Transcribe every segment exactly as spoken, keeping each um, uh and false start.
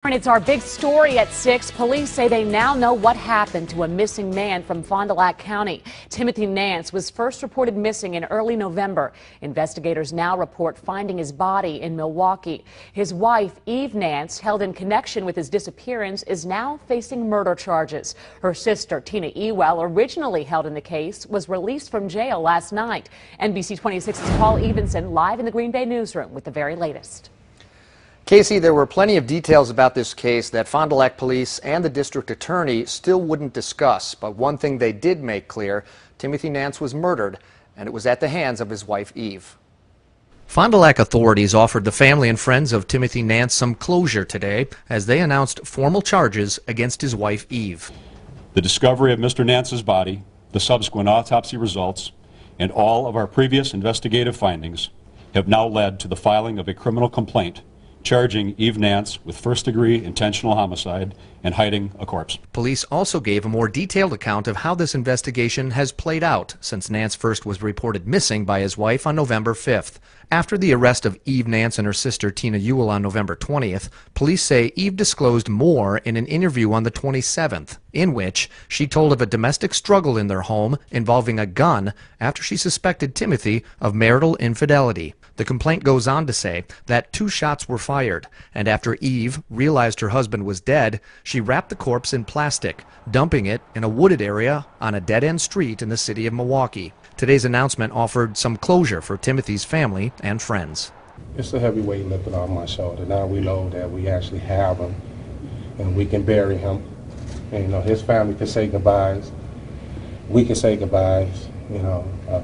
It's our big story at six. Police say they now know what happened to a missing man from Fond du Lac County. Timothy Nance was first reported missing in early November. Investigators now report finding his body in Milwaukee. His wife, Eve Nance, held in connection with his disappearance, is now facing murder charges. Her sister, Tina Ewell, originally held in the case, was released from jail last night. N B C twenty-six's Paul Evenson live in the Green Bay newsroom with the very latest. Casey, there were plenty of details about this case that Fond du Lac police and the district attorney still wouldn't discuss. But one thing they did make clear, Timothy Nance was murdered, and it was at the hands of his wife, Eve. Fond du Lac authorities offered the family and friends of Timothy Nance some closure today as they announced formal charges against his wife, Eve. The discovery of Mister Nance's body, the subsequent autopsy results, and all of our previous investigative findings have now led to the filing of a criminal complaint charging Eve Nance with first-degree intentional homicide and hiding a corpse. Police also gave a more detailed account of how this investigation has played out since Nance first was reported missing by his wife on November fifth. After the arrest of Eve Nance and her sister Tina Ewell on November twentieth, police say Eve disclosed more in an interview on the twenty-seventh, in which she told of a domestic struggle in their home involving a gun after she suspected Timothy of marital infidelity. The complaint goes on to say that two shots were fired, and after Eve realized her husband was dead, she wrapped the corpse in plastic, dumping it in a wooded area on a dead-end street in the city of Milwaukee. Today's announcement offered some closure for Timothy's family and friends. It's a heavy weight lifted off my shoulder. Now we know that we actually have him, and we can bury him. And, you know, his family can say goodbyes. We can say goodbyes, you know. Uh,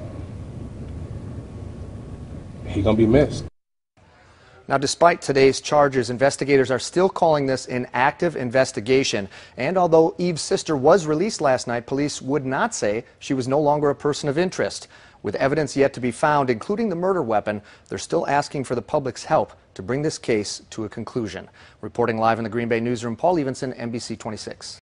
He's going to be missed. Now, despite today's charges, investigators are still calling this an active investigation. And although Eve's sister was released last night, police would not say she was no longer a person of interest. With evidence yet to be found, including the murder weapon, they're still asking for the public's help to bring this case to a conclusion. Reporting live in the Green Bay newsroom, Paul Evenson, N B C twenty-six.